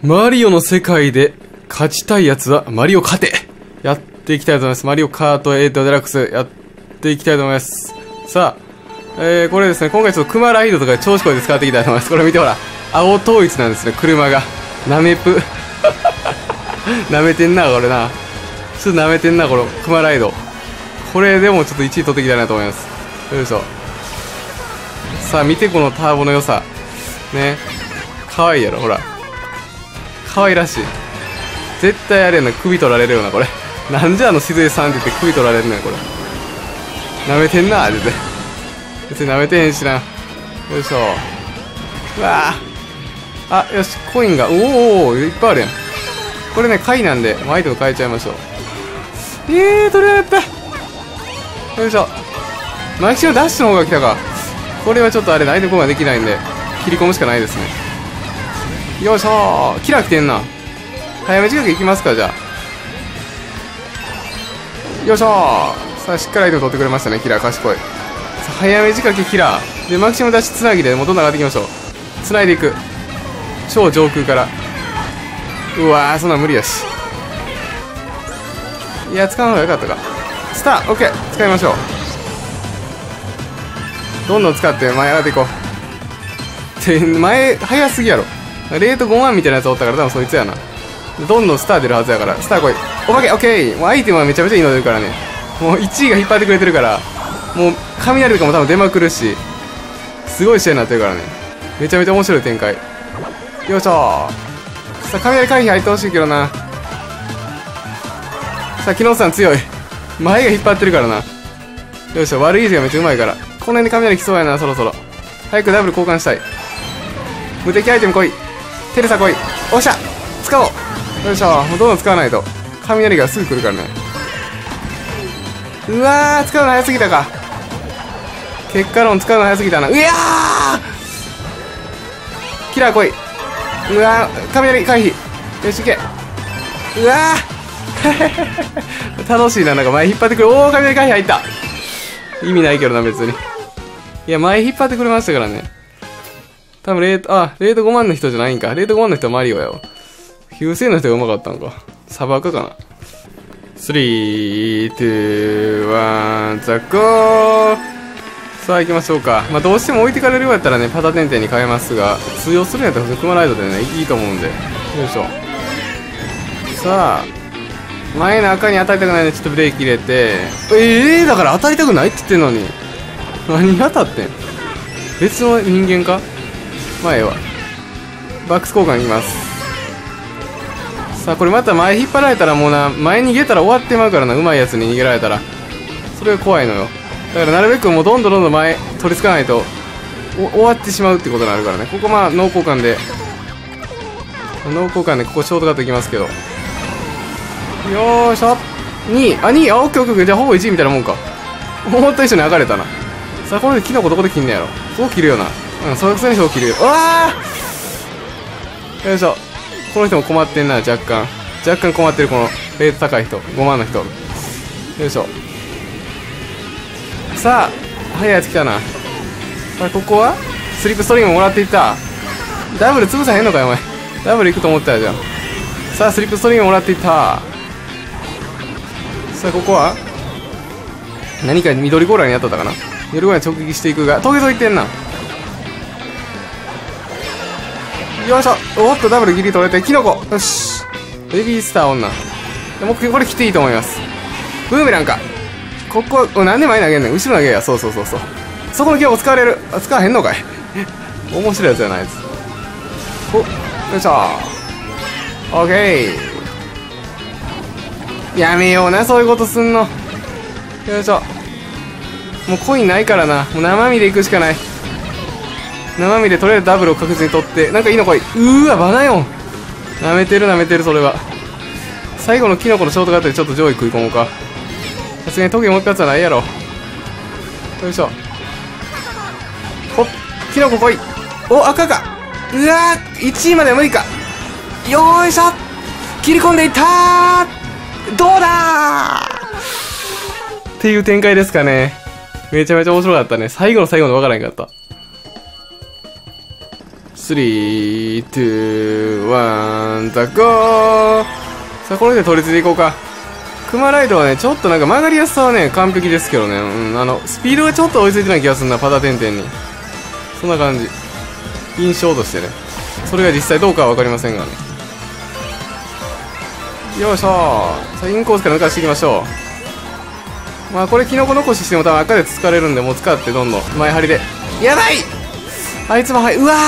マリオの世界で勝ちたいやつはマリオ勝てやっていきたいと思います。マリオカート8デラックスやっていきたいと思います。さあ、これですね、今回ちょっとクマライドとか調子こいで使っていきたいと思います。これ見てほら、青統一なんですね、車が。なめぷ。なめてんな、これな。ちょっとなめてんな、このクマライド。これでもちょっと1位取っていきたいなと思います。よいしょ。さあ、見てこのターボの良さ。ね。かわいいやろ、ほら。かわいらしい。絶対あれやな、首取られるよな、これ。なんじゃあの静江さんって言って首取られるのよ、これ。なめてんな、全然。別になめてへんしな。よいしょ。うわあ。あ、よし、コインが。おお、いっぱいあるやん。これね、貝なんで、アイテム変えちゃいましょう。取れなかった。よいしょ。マキシのダッシュの方が来たか。これはちょっとあれ、アイテムコンができないんで、切り込むしかないですね。よいしょー。キラー来てんな。早め近く行きますか、じゃあ。よいしょー。さあ、しっかりアイテム取ってくれましたね、キラー、賢い。さあ、早め近くキラー。で、マキシムダッシュつなぎで、もうどんどん上がっていきましょう。つないでいく。超上空から。うわー、そんなん無理やし。いや、使うのが良かったか。スター、オッケー、使いましょう。どんどん使って前上がっていこう。って前早すぎやろ。レート5万みたいなやつおったから多分そいつやな。どんどんスター出るはずやから、スター来い。お化け、オッケー。もうアイテムはめちゃめちゃいいの出るからね。もう1位が引っ張ってくれてるから、もう雷とかも多分出まくるし、すごい試合になってるからね。めちゃめちゃ面白い展開。よいしょー。さあ、雷回避入ってほしいけどな。さあ、木下さん強い。前が引っ張ってるからな。よいしょ、悪いイージがめっちゃうまいから。この辺で雷来そうやな、そろそろ。早くダブル交換したい。無敵アイテム来い。テレサ来い。おっしゃ使おう。よいしょ、もうどんどん使わないと。雷がすぐ来るからね。うわー、使うの早すぎたか。結果論使うの早すぎたな。うやーキラー来い。うわー、雷回避。よし、いけ。うわー楽しいな、なんか前引っ張ってくる。おー、雷回避入った。意味ないけどな、別に。いや、前引っ張ってくれましたからね。多分レート5万の人じゃないんか。レート5万の人はマリオやわ。9000の人がうまかったのか。サバカかな。3、2、1、ザコー。さあ行きましょうか。まあどうしても置いてかれるようやったらね、パタテンテンに変えますが、通用するんやったらクマライドでね、いいと思うんで。よいしょ。さあ、前の赤に当たりたくないのでちょっとブレーキ入れて。だから当たりたくないって言ってんのに。何当たってん。別の人間か。前はバックス交換いきます。さあこれまた前引っ張られたらもうな、前逃げたら終わってまうからな。うまいやつに逃げられたらそれが怖いのよ。だからなるべくもうどんどん前取り付かないと終わってしまうってことになるからね。ここまあ脳交換でここショートカットいきますけど。よーしょ。2位、オッケーオッケー。じゃあほぼ1位みたいなもんか。思った以上に上がれたな。さあこれでキノコどこで切んねやろ。そう切るよな。それくせにそう切るよ。うわーよいしょ。この人も困ってんな。若干困ってる。このレート高い人、5万の人。よいしょ。さあ早いやつ来たな。さあここはスリップストリームもらっていった。ダブル潰さへんのかよお前。ダブルいくと思ったよじゃん。さあスリップストリームもらっていった。さあここは何か緑ゴーラーにやっとったかな。緑ゴーラーに直撃していくがトゲトゲいってんな。よいしょ。おっとダブルギリ取れてキノコ。よし、ベビースター女。もうこれ来ていいと思います。ブーメランか。ここなんで前投げんねん。後ろ投げや。そうそこのキノコ使われる。使わへんのかい。面白いやつじゃないやつ。よいしょ。オッケー。やめような、そういうことすんの。よいしょ。もうコインないからな。もう生身で行くしかない。生身でとりあえずダブルを確実に取って。なんかいいの来い。わ、バナヨン。なめてるそれは。最後のキノコのショートカットでちょっと上位食い込もうか。さすがにトゲもう一発はないやろ。よいしょ。ほっ、キノコ来い。お、赤か。1位までは無理か。よーいしょ。切り込んでいったー。どうだーっていう展開ですかね。めちゃめちゃ面白かったね。最後の最後の分からへんかった。3、2、1、 ンザゴー。さあ、これで取り付いていこうか。クマライドはね、ちょっとなんか曲がりやすさはね、完璧ですけどね。スピードがちょっと追いついてない気がするな、パタテンテンに。そんな感じ。印象としてね。それが実際どうかは分かりませんがね。よいしょ。さあ、インコースから抜かしていきましょう。まあ、これキノコ残ししても多分赤で疲れるんで、もう使ってどんどん前張りで。やばい。あいつもうわ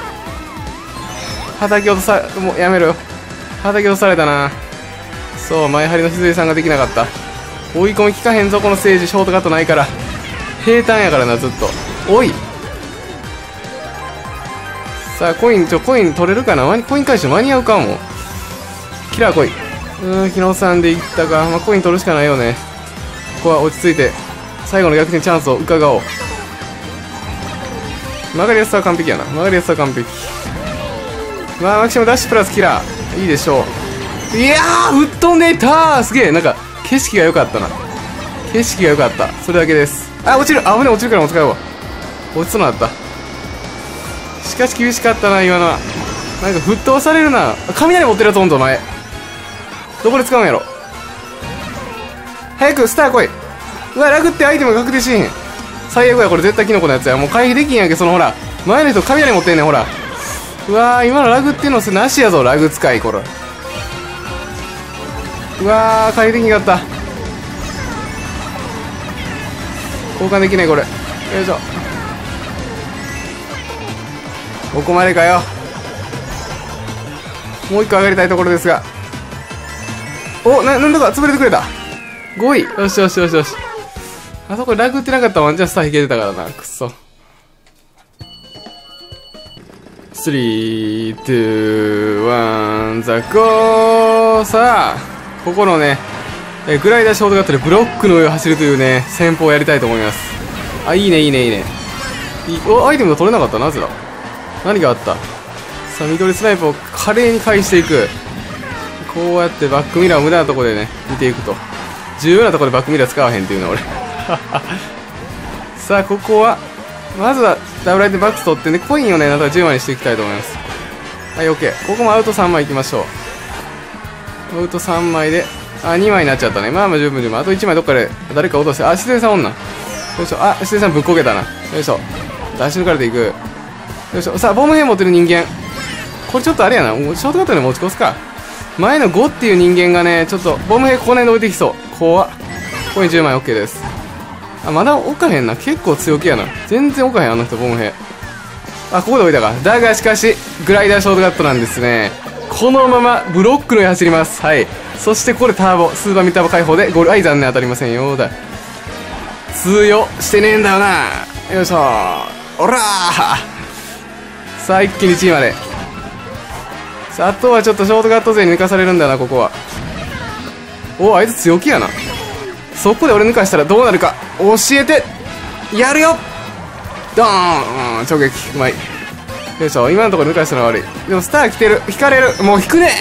ー、叩き落とさ、もうやめろよ。叩き落とされたな。そう、前張りの静江さんができなかった。追い込み効かへんぞ、このステージ。ショートカットないから。平坦やからな、ずっと。おい。さあ、コイン取れるかな。コイン回収間に合うかも。キラー来い。日野さんでいったか。まあ、コイン取るしかないよね。ここは落ち着いて、最後の逆転チャンスを伺おう。曲がりやすさは完璧やな。曲がりやすさは完璧。まあ、マキシムダッシュプラスキラー。いいでしょう。いやー、吹っ飛んでいたー。すげえ、なんか、景色が良かったな。景色が良かった。それだけです。あ、落ちる。危ね、落ちるからもう使うわ。落ちそうなった。しかし厳しかったな、今のは。なんか、吹っ飛ばされるな。雷持ってるやつおんぞ、お前。どこで使うんやろ。早く、スター来い。うわ、ラグってアイテムが確定しへん。最悪や、これ絶対キノコのやつや。もう回避できんやんけ、そのほら。前の人雷持ってんねん、ほら。うわー、今のラグっていうのなしやぞ、ラグ使い、これ。うわー、回避できんかった。交換できない、これ。よいしょ。ここまでかよ。もう一個上がりたいところですが。お、なんとか潰れてくれた。5位。よしよしよしよし。あそこラグってなかったらワンチャンスター引けてたからな。くっそ。3、2、1、ザゴー。さあ、ここのね、グライダーショートカットでブロックの上を走るというね、戦法をやりたいと思います。あ、いいね、いいね、いいね。お、アイテムが取れなかった。なぜだ。何があった。さあ、緑スナイプを華麗に返していく。こうやってバックミラーを無駄なところでね、見ていくと。重要なところでバックミラー使わへんっていうのは俺。さあ、ここは、まずはダブルアイテムバックス取ってね、コインをね、なんとか10枚にしていきたいと思います。はい、OK。ここもアウト3枚いきましょう。アウト3枚で、あ、2枚になっちゃったね。まあまあ十分十分。あと1枚どっかで誰か落として、あ、自然さんおんな。よいしょ。あ、自然さんぶっこけたな。よいしょ。出し抜かれていく。よいしょ。さあ、ボム兵持ってる人間。これちょっとあれやな。ショートカットで持ち越すか。前の5っていう人間がね、ちょっと、ボム兵ここら辺で置いてきそう。怖っ。コイン10枚 OK です。あ、まだ置かへんな。結構強気やな。全然置かへん、あの人、ボム兵。あ、ここで置いたか。だがしかし、グライダーショートカットなんですね。このままブロックの上走ります。はい。そしてこれターボ、スーパーミッターボ解放でゴール。はい、残念当たりませんよ。だ。通用してねえんだよな。よいしょ。おらー。さあ、一気に1位まで。さあ、あとはちょっとショートカット勢に抜かされるんだよな、ここは。お、あいつ強気やな。そこで俺抜かしたらどうなるか。教えてやるよ。ドーン。直撃。うまい。よいしょ。今のところ抜かしたのは悪い。でもスター来てる。引かれる。もう引くね。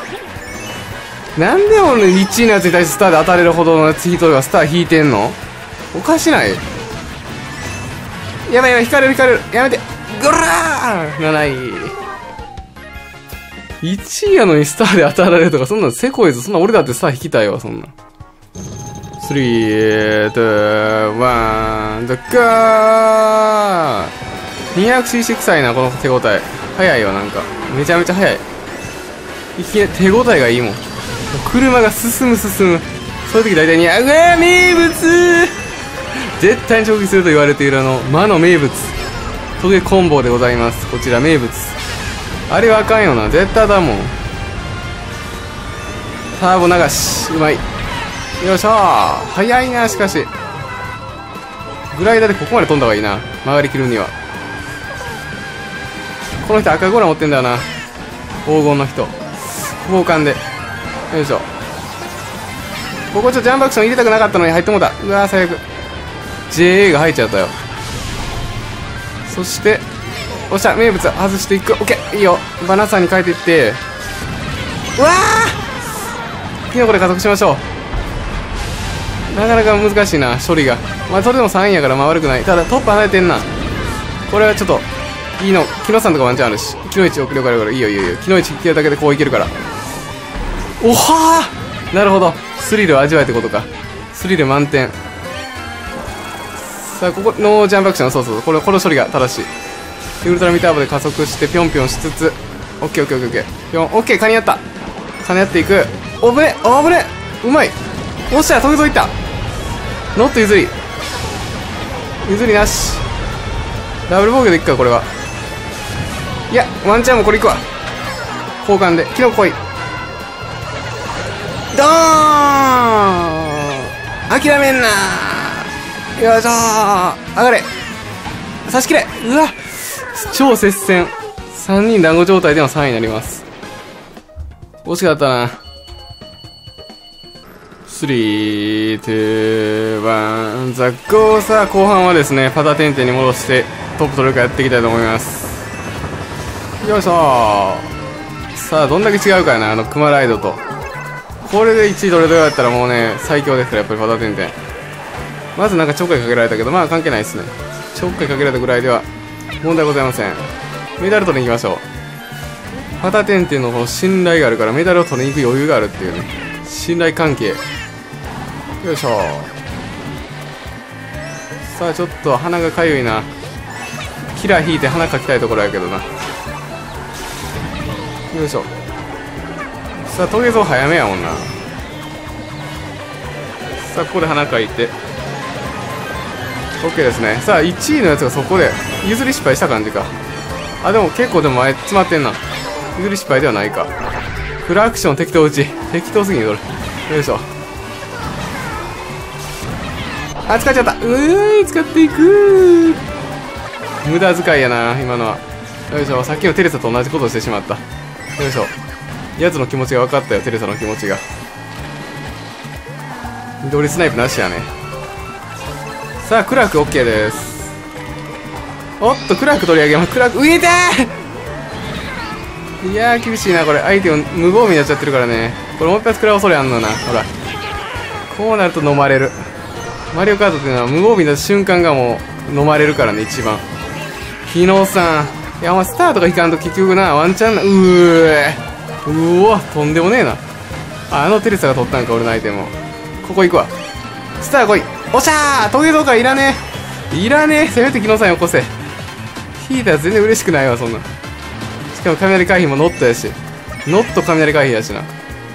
なんで俺1位のやつに対してスターで当たれるほどのやつ引いとるがスター引いてんの。おかしない。やばいやばい。引かれる引かれる。やめて。ゴラー。7位。1位やのにスターで当たられるとか、そんなんせこいぞ。そんな俺だってスター引きたいわ、そんなん。3、2、1、ドッカー 200cc 臭いな、この手応え。速いわ、なんか。めちゃめちゃ速い。いきなり手応えがいいもん。車が進む。そういう時大体に、うわー、名物絶対に直撃すると言われている魔の名物。トゲコンボでございます。こちら名物。あれはあかんよな。絶対だもん。ターボ流し。うまい。よいしょー。早いな、しかし。グライダーでここまで飛んだ方がいいな。曲がりきるには。この人赤ゴラ持ってんだよな。黄金の人。交換で。よいしょ。ここちょっとジャンプアクション入れたくなかったのに入ってもうた。うわー、最悪。JA が入っちゃったよ。そして、おっしゃ、名物外していく。オッケー、いいよ。バナさんに変えていって。うわー、キノコで加速しましょう。なかなか難しいな、処理が。まあ、それでも3位やから、まあ悪くない。ただ、トップ離れてんな。これはちょっと、 いいの、木野さんとかワンチャンあるし。木の一奥了解了解。いいよいいよいいよ。木の一消えるだけでこういけるから。おはー、なるほど。スリルを味わえってことか。スリル満点。さあ、ここ、ノージャンプアクション。そうそう。この処理が正しい。ウルトラミターボで加速して、ぴょんぴょんしつつ。オッケーオッケーオッケーオッケー。ぴょん、オッケー、カニやった。カニやっていく。おぶね、おぶね。うまい。おっしゃ、トゲトゲいった。ノット譲り。譲りなし。ダブル防御でいくか、これは。いや、ワンチャンもこれいくわ。交換で。キノコ来い。ドーン、諦めんなー。よいしょー。上がれ。差し切れ。うわ、超接戦。3人団子状態での3位になります。惜しかったな。3、2、1、ザッゴー。さあ、後半はですね、パタテンテンに戻してトップ取れるかやっていきたいと思います。よいしょー。さあ、どんだけ違うかやな、クマライドと。これで1位取れたやったらもうね、最強ですから、やっぱりパタテンテン。まずなんかちょっかいかけられたけど、まあ関係ないですね。ちょっかいかけられたぐらいでは問題ございません。メダル取りに行きましょう。パタテンテンのこの信頼があるからメダルを取りに行く余裕があるっていうね、信頼関係。よいしょ。さあ、ちょっと鼻がかゆいな。キラー引いて鼻かきたいところやけどな。よいしょ。さあ、トゲゾウ早めやもんな。さあ、ここで鼻かいて OK ですね。さあ、1位のやつがそこで譲り失敗した感じか。あ、でも結構でも前詰まってんな。譲り失敗ではないか。フルアクション適当打ち。適当すぎんよ、よいしょ。あ、使っちゃった。使っていく。無駄遣いやな、今のは。よいしょ。さっきのテレサと同じことをしてしまった。よいしょ。やつの気持ちが分かったよ、テレサの気持ちが。緑スナイプなしやね。さあ、クラーク OK です。おっと、クラーク取り上げます。クラーク、浮いてー。いやー、厳しいな、これ。相手を無防備になっちゃってるからね。これもう一発食らう恐れあんのな。ほら。こうなると飲まれる。マリオカートっていうのは無防備になった瞬間がもう飲まれるからね、一番。日野さん。いや、お前スターとか引かんと結局な、ワンチャンな、うわ、とんでもねえな。あのテレサが取ったんか、俺のアイテムを。ここ行くわ。スター来い。おっしゃー、トゲゾウからいらねえ。いらねえ。せめて木野さんよこせ。引いたら全然嬉しくないわ、そんな。しかも雷回避もノットやし。ノット雷回避やしな。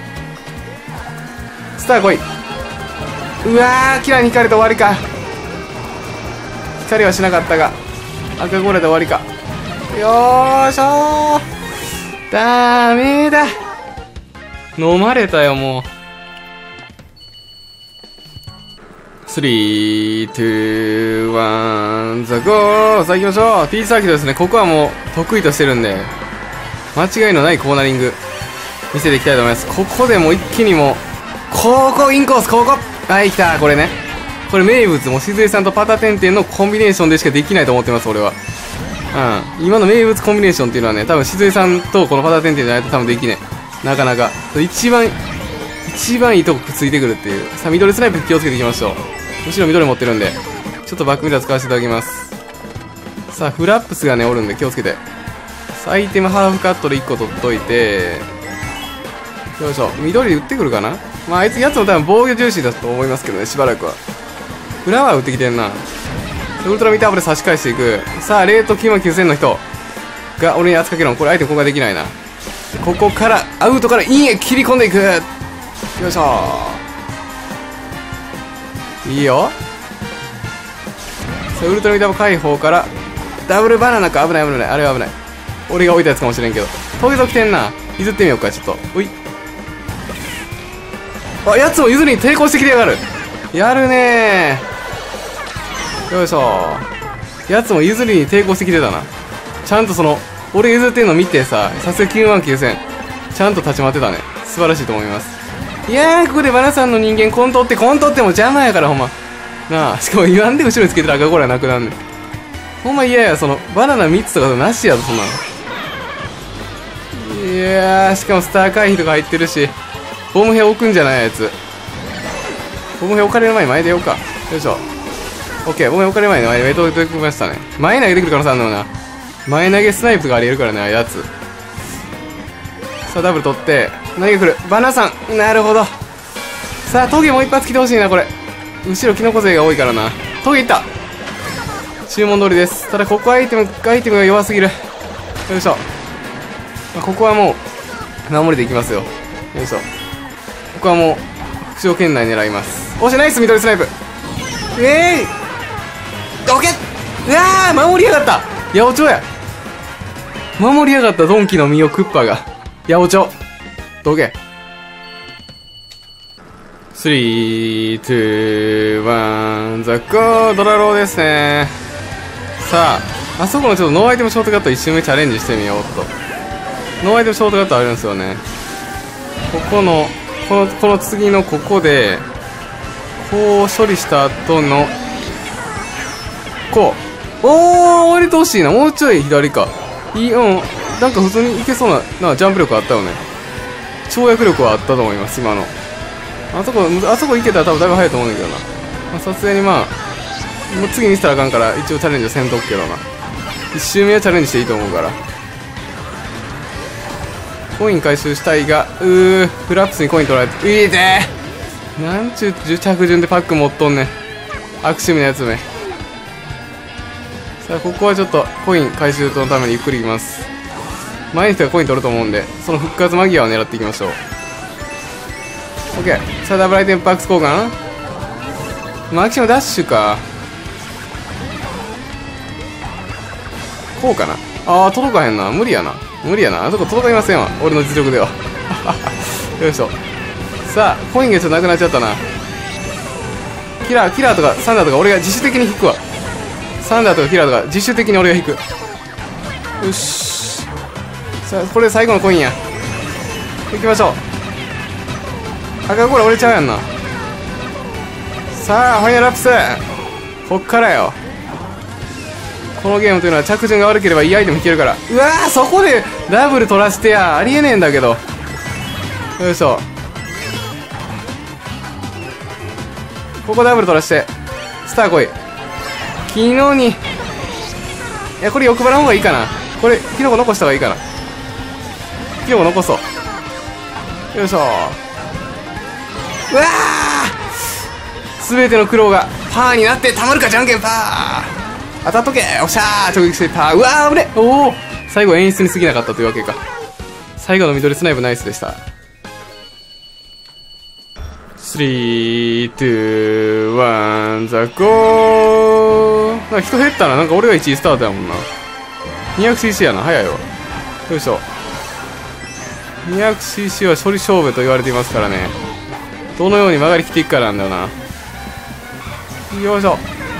スター来い。うわー、キラーに引かれて終わりか。光はしなかったが赤ゴーラで終わりか。よーしょー。ダメだ。飲まれたよ、もう。3、2、1、ザゴー。さあ行きましょう。T サーキットですね。ここはもう得意としてるんで、間違いのないコーナリング見せていきたいと思います。ここでもう一気にもう、ここインコース、ここ。はい、来た。これね。これ名物、もうしずえさんとパタテンテンのコンビネーションでしかできないと思ってます、俺は。うん。今の名物コンビネーションっていうのはね、多分しずえさんとこのパタテンテンじゃないと多分できねえ。なかなか。一番いいとこくっついてくるっていう。さあ、緑スナイプ気をつけていきましょう。後ろ緑持ってるんで、ちょっとバックミラー使わせていただきます。さあ、フラップスがね、おるんで気をつけて。さあ、アイテムハーフカットで1個取っといて、よいしょ。緑打ってくるかな。まあ、あいつやつも多分防御重視だと思いますけどね、しばらくは。フラワー打ってきてんな。ウルトラミターボで差し返していく。さあ、レート9万9000の人が俺に圧かけるの。これアイテムここができないな。ここから、アウトからインへ切り込んでいく。よいしょ。いいよ。さあ、ウルトラミターボ解放から、ダブルバナナか。危ない危ない。あれは危ない。俺が置いたやつかもしれんけど。トゲゾウ来てんな。譲ってみようか、ちょっと。うい。あ、やつも譲りに抵抗してきてやがる。やるねー。よいしょ。やつも譲りに抵抗してきてたな。ちゃんとその、俺譲ってんの見てさ、さすが9万9000。ちゃんと立ち回ってたね。素晴らしいと思います。いやー、ここでバナさんの人間コントっても邪魔やから、ほんま。なあ、しかも言わんで後ろにつけてる赤ゴーラなくなんねん。ほんま嫌や、その、バナナ3つとかなしやぞ、そんなの。いやー、しかもスター回避とか入ってるし、ボム兵置くんじゃないやつ。ボム兵置かれる前に前出ようか。よいしょ。オッケー、ボム兵置かれる前に前で置いておきましたね。前に投げてくる可能性あるのよな。 前投げスナイプがありえるからね、ああいうやつ。さあ、ダブル取って、何が来る？バナさん。なるほど。さあ、トゲもう一発来てほしいな、これ。後ろキノコ勢が多いからな。トゲいった。注文通りです。ただ、ここアイテムが弱すぎる。よいしょ。ここはもう、守りでいきますよ。よいしょ。ここはもう、副将圏内狙います。おし、ナイス緑スナイプ。どけ！うわー、守りやがった。八百長や。守りやがったドンキの実をクッパが。八百長。どけ。3、2、1、ザッコー、ドラローですね。さあ、あそこのちょっとノーアイテムショートカット一瞬目チャレンジしてみようっと。ノーアイテムショートカットあるんですよね。この次のここで、こう処理した後の、こう。おー、降りてほしいな。もうちょい左か。なんか普通にいけそうな、ジャンプ力あったよね。跳躍力はあったと思います、今の。あそこ行けたら多分だいぶ早いと思うんだけどな。さすがにもう次にしたらあかんから、一応チャレンジはせんとくけどな。1周目はチャレンジしていいと思うから。コイン回収したいが、フラップスにコイン取られて、いいぜー。なんちゅう着順でパック持っとんねん。悪趣味なやつめ。さあ、ここはちょっとコイン回収のためにゆっくりいきます。前の人がコイン取ると思うんで、その復活間際を狙っていきましょう。OK。さあ、ダブルアイテムパックス交換。マキシマダッシュか。こうかな。届かへんな。無理やな。あそこ届かいませんわ。俺の実力では。よいしょ。さあ、コインがちょっとなくなっちゃったな。キラーとかサンダーとか俺が自主的に引くわ。サンダーとかキラーとか自主的に俺が引く。よし。さあ、これで最後のコインや。行きましょう。赤これ折れちゃうやんな。さあ、ファイナルアップス。こっからよ。このゲームというのは着順が悪ければいいアイテム引けるから。うわー、そこでダブル取らせてや。ありえねえんだけど。よいしょ。ここダブル取らして。スター来い。昨日に。いや、これ欲張らん方がいいかな。これ、キノコ残した方がいいかな。キノコ残そう。よいしょ。うわー、すべての苦労がパーになってたまるか。じゃんけんパー。当たっとけ。おっしゃー、直撃してた。うわー、危ね。おお、最後演出に過ぎなかったというわけか。最後の緑スナイプナイスでした。3、2、1、ザゴー。なんか人減ったな。なんか俺が1位スタートやもんな。200cc やな。早いわ。よいしょ。200cc は処理勝負と言われていますからね。どのように曲がりきっていくかなんだよな。よいしょ。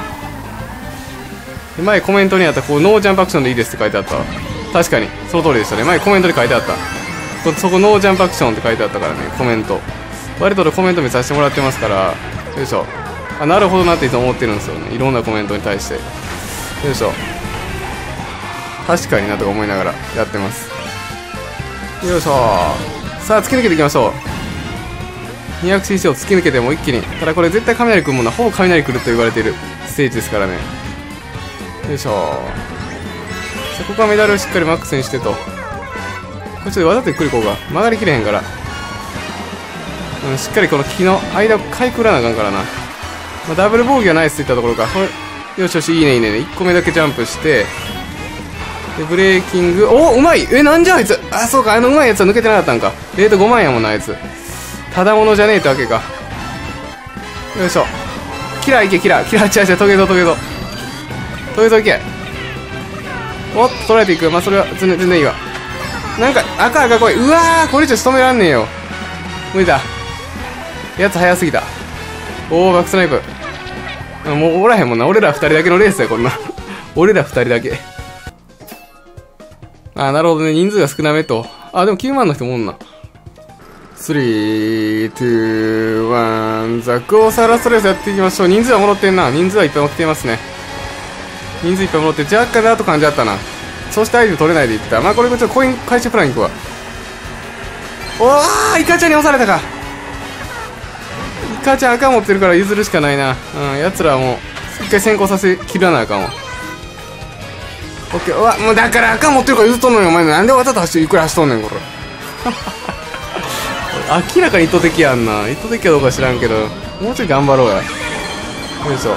前コメントにあったこうノージャンプアクションでいいですって書いてあった。確かにその通りでしたね。前コメントに書いてあった。そこノージャンプアクションって書いてあったからね。コメント割とコメント見させてもらってますから。よいしょ。なるほどなっていつも思ってるんですよね。いろんなコメントに対して。よいしょ。確かになとか思いながらやってます。よいしょ。さあ突き抜けていきましょう。 200cc を突き抜けても一気に。ただこれ絶対雷くんもな、ほぼ雷来ると言われているステージですからね。よいしょ。さあここはメダルをしっかりマックスにしてと。これちょっとわざとゆっくりこうが曲がりきれへんから、しっかりこの木の間をかいくぐらなあかんからな。ダブル防御はナイスといったところか。よしよし、いいねいいね。1個目だけジャンプしてでブレーキング。お、うまい。なんじゃあいつ。あ、そうか、うまいやつは抜けてなかったんか。レート5万やもんな、あいつ。ただものじゃねえってわけか。よいしょ。キラーいけ、キラー違う、トゲゾいけ。おっと、取られていく。まあ、それは全然いいわ。なんか、赤来い。うわー、これ以上仕留めらんねえよ。無理だ。やつ早すぎた。おー、バックスナイプ。もうおらへんもんな。俺ら2人だけのレースや、こんな。俺ら2人だけ。なるほどね。人数が少なめと。でも9万の人もおんな。3、2、1、ザクオサラストレースやっていきましょう。人数は戻ってんな。人数はいっぱい戻っていますね。人数いっぱい戻って、若干だと感じあったな。そしてアイテム取れないでいった。まあこれちょっとコイン回収プランいくわ。おー、イカちゃんに押されたか。イカちゃん赤持ってるから譲るしかないな。奴らはもう、一回先行させ、切らなあかんわ。 オッケー。うわ、もうだから赤持ってるから譲っとんのに、お前なんでわざとゆっくり走っとんねん、これ。明らかに意図的やんな。意図的かどうか知らんけど、もうちょい頑張ろうや。よいしょ。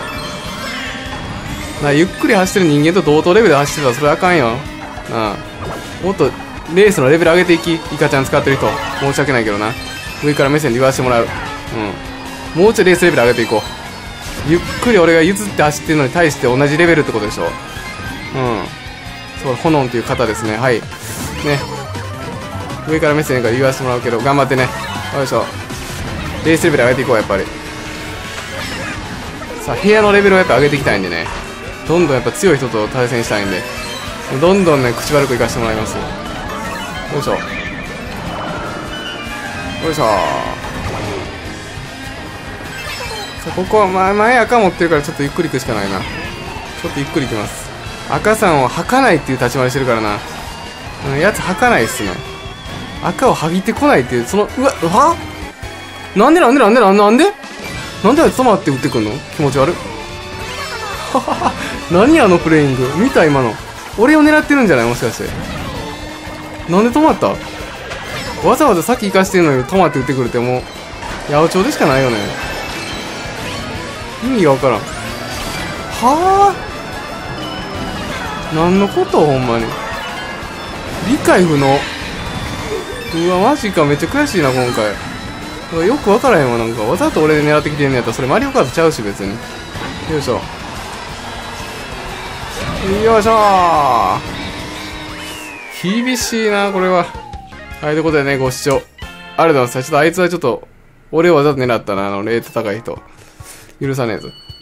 ゆっくり走ってる人間と同等レベルで走ってたらそれあかんよ。もっとレースのレベル上げていき。イカちゃん使ってる人。申し訳ないけどな。上から目線で言わせてもらう。もうちょいレースレベル上げていこう。ゆっくり俺が譲って走ってるのに対して同じレベルってことでしょ。そう、炎っていう方ですね。はい。ね。上から目線から言わせてもらうけど、頑張ってね。よいしょ。レースレベル上げていこう、やっぱり。さあ、部屋のレベルをやっぱ上げていきたいんでね。どんどんやっぱ強い人と対戦したいんで。どんどんね、口悪くいかせてもらいます。よいしょ。よいしょ。さあ、ここは前赤持ってるからちょっとゆっくり行くしかないな。ちょっとゆっくり行きます。赤さんを吐かないっていう立ち回りしてるからな。やつ吐かないっすね。赤を剥ぎてこないっていう、うわなんであいつ止まって撃ってくんの気持ち悪い。何あのプレイング見た今の。俺を狙ってるんじゃないもしかして。なんで止まった？わざわざ先行かしてるのに止まって撃ってくるってもう、八百長でしかないよね。意味がわからん。はぁ？何のことほんまに。理解不能。うわ、マジか。めっちゃ悔しいな、今回。よくわからへんわ、なんか。わざと俺で狙ってきてんのやったら、それマリオカートちゃうし、別に。よいしょ。よいしょー。厳しいな、これは。はい、ということでね、ご視聴ありがとうございます。ちょっとあいつはちょっと、俺をわざと狙ったな、レート高い人。許さねえぞ。